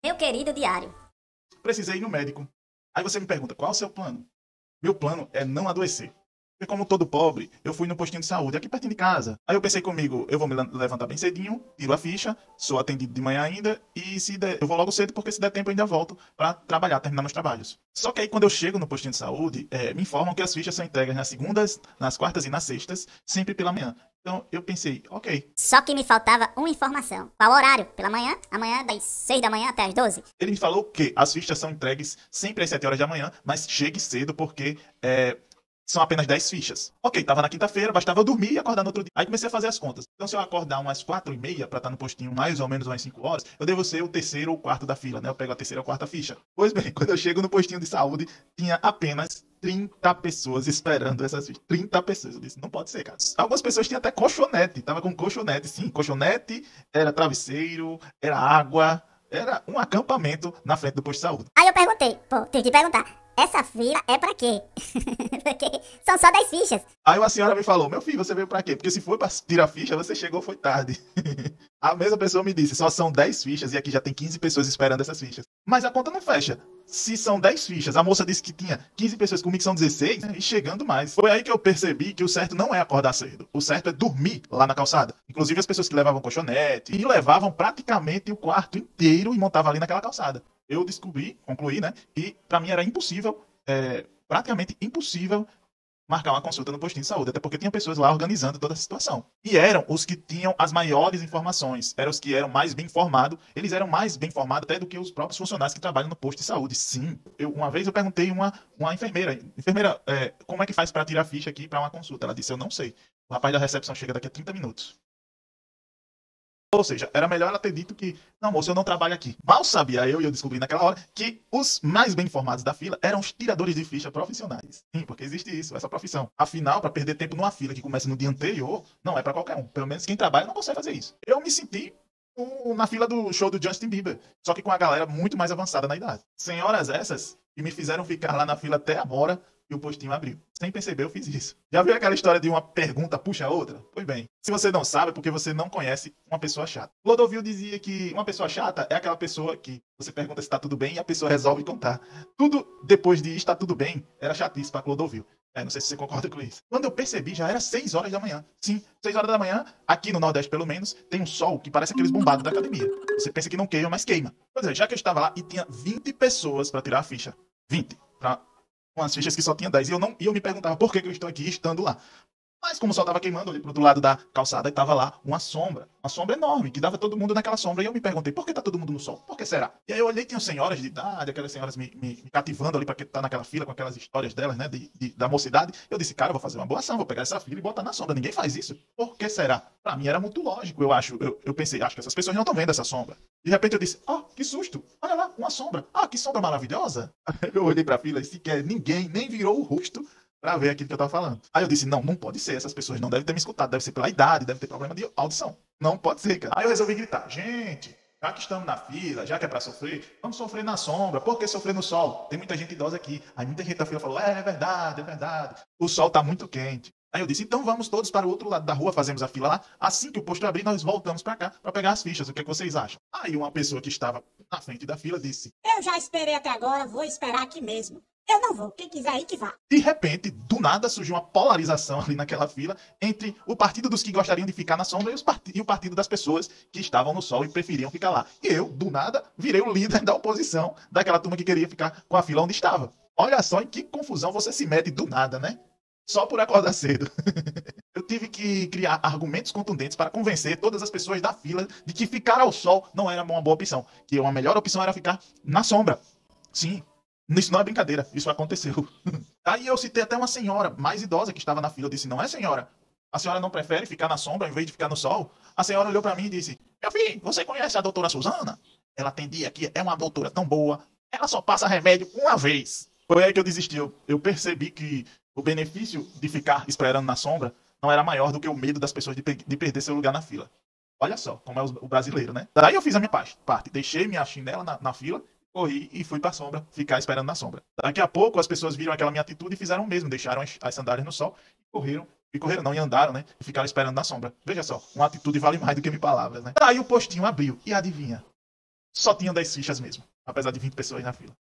Meu querido diário. Precisei ir no médico. Aí você me pergunta, qual é o seu plano? Meu plano é não adoecer. Porque como todo pobre, eu fui no postinho de saúde aqui pertinho de casa. Aí eu pensei comigo, eu vou me levantar bem cedinho, tiro a ficha, sou atendido de manhã ainda, e se der, eu vou logo cedo, porque se der tempo eu ainda volto para trabalhar, terminar meus trabalhos. Só que aí quando eu chego no postinho de saúde, me informam que as fichas são entregues nas segundas, nas quartas e nas sextas, sempre pela manhã. Então eu pensei, ok. Só que me faltava uma informação. Qual horário? Pela manhã? Amanhã das 6 da manhã até as 12? Ele me falou que as fichas são entregues sempre às 7 horas da manhã, mas chegue cedo porque são apenas 10 fichas. Ok, tava na quinta-feira, bastava eu dormir e acordar no outro dia. Aí comecei a fazer as contas. Então se eu acordar umas 4h30 para estar no postinho mais ou menos umas 5 horas, eu devo ser o terceiro ou quarto da fila, né? Eu pego a terceira ou quarta ficha. Pois bem, quando eu chego no postinho de saúde, tinha apenas 30 pessoas esperando essas fichas. 30 pessoas. Eu disse, não pode ser, cara. Algumas pessoas tinham até colchonete. Tava com colchonete, sim. Colchonete, era travesseiro, era água, era um acampamento na frente do posto de saúde. Aí eu perguntei, tive que perguntar. Essa fila é pra quê? Porque são só 10 fichas. Aí uma senhora me falou, meu filho, você veio pra quê? Porque se foi pra tirar ficha, você chegou, foi tarde. A mesma pessoa me disse, só são 10 fichas e aqui já tem 15 pessoas esperando essas fichas. Mas a conta não fecha. Se são 10 fichas, a moça disse que tinha 15 pessoas, comigo são 16, e chegando mais. Foi aí que eu percebi que o certo não é acordar cedo. O certo é dormir lá na calçada. Inclusive as pessoas que levavam colchonete e levavam praticamente o quarto inteiro e montavam ali naquela calçada. Eu concluí, né, que pra mim era impossível, praticamente impossível, marcar uma consulta no postinho de saúde, até porque tinha pessoas lá organizando toda a situação. E eram os que tinham as maiores informações, eram os que eram mais bem informados, eles eram mais bem informados até do que os próprios funcionários que trabalham no posto de saúde. Sim, uma vez eu perguntei uma enfermeira, como é que faz para tirar ficha aqui para uma consulta? Ela disse, eu não sei. O rapaz da recepção chega daqui a 30 minutos. Ou seja, era melhor ela ter dito que, não, moço, eu não trabalho aqui. Mal sabia eu, e eu descobri naquela hora, que os mais bem informados da fila eram os tiradores de ficha profissionais. Sim, porque existe isso, essa profissão. Afinal, para perder tempo numa fila que começa no dia anterior, não é para qualquer um. Pelo menos quem trabalha não consegue fazer isso. Eu me senti na fila do show do Justin Bieber, só que com a galera muito mais avançada na idade. Senhoras essas que me fizeram ficar lá na fila até agora, e o postinho abriu. Sem perceber, eu fiz isso. Já viu aquela história de uma pergunta puxa a outra? Pois bem, se você não sabe, é porque você não conhece uma pessoa chata. Clodovil dizia que uma pessoa chata é aquela pessoa que você pergunta se está tudo bem e a pessoa resolve contar. Tudo depois de está tudo bem era chatice para Clodovil. Não sei se você concorda com isso. Quando eu percebi, já era 6 horas da manhã. Sim, 6 horas da manhã, aqui no Nordeste pelo menos, tem um sol que parece aqueles bombados da academia. Você pensa que não queima, mas queima. Pois é, já que eu estava lá e tinha 20 pessoas para tirar a ficha. 20. Para umas fichas que só tinha 10. E eu me perguntava por que eu estou aqui estando lá. Mas como o sol estava queimando ali pro outro lado da calçada, estava lá uma sombra enorme, que dava todo mundo naquela sombra. E eu me perguntei, por que tá todo mundo no sol? Por que será? E aí eu olhei, tinham senhoras de idade, aquelas senhoras me cativando ali para estar naquela fila, com aquelas histórias delas, né, da mocidade. Eu disse, cara, eu vou fazer uma boa ação, vou pegar essa fila e botar na sombra. Ninguém faz isso. Por que será? Para mim era muito lógico, eu acho. Eu pensei, acho que essas pessoas não estão vendo essa sombra. De repente eu disse, que susto, olha lá, uma sombra. Que sombra maravilhosa. Eu olhei para a fila e sequer ninguém nem virou o rosto pra ver aquilo que eu tava falando. Aí eu disse, não pode ser, essas pessoas não devem ter me escutado, deve ser pela idade, deve ter problema de audição. Não pode ser, cara. Aí eu resolvi gritar, gente, já que estamos na fila, já que é pra sofrer, vamos sofrer na sombra, por que sofrer no sol? Tem muita gente idosa aqui. Aí muita gente da fila falou, é verdade, o sol tá muito quente. Aí eu disse, então vamos todos para o outro lado da rua, fazemos a fila lá, assim que o posto abrir, nós voltamos pra cá pra pegar as fichas, o que é que vocês acham? Aí uma pessoa que estava na frente da fila disse, eu já esperei até agora, vou esperar aqui mesmo. Eu não vou, quem quiser ir que vá. De repente, do nada, surgiu uma polarização ali naquela fila entre o partido dos que gostariam de ficar na sombra e o partido das pessoas que estavam no sol e preferiam ficar lá. E eu, do nada, virei o líder da oposição daquela turma que queria ficar com a fila onde estava. Olha só em que confusão você se mete do nada, né? Só por acordar cedo. Eu tive que criar argumentos contundentes para convencer todas as pessoas da fila de que ficar ao sol não era uma boa opção, que uma melhor opção era ficar na sombra. Sim. Isso não é brincadeira, isso aconteceu. Aí eu citei até uma senhora mais idosa que estava na fila. Eu disse, não é senhora? A senhora não prefere ficar na sombra em vez de ficar no sol? A senhora olhou para mim e disse, meu filho, você conhece a doutora Suzana? Ela atendia aqui, é uma doutora tão boa. Ela só passa remédio uma vez. Foi aí que eu desisti. Eu percebi que o benefício de ficar esperando na sombra não era maior do que o medo das pessoas de perder seu lugar na fila. Olha só como é o brasileiro, né? Daí eu fiz a minha parte. Deixei minha chinela na fila, corri e fui pra sombra, ficar esperando na sombra. Daqui a pouco as pessoas viram aquela minha atitude e fizeram o mesmo, deixaram as sandálias no sol e correram não, e andaram, né? E ficaram esperando na sombra. Veja só, uma atitude vale mais do que mil palavras, né? Aí o postinho abriu, e adivinha? só tinham 10 fichas mesmo. Apesar de 20 pessoas na fila.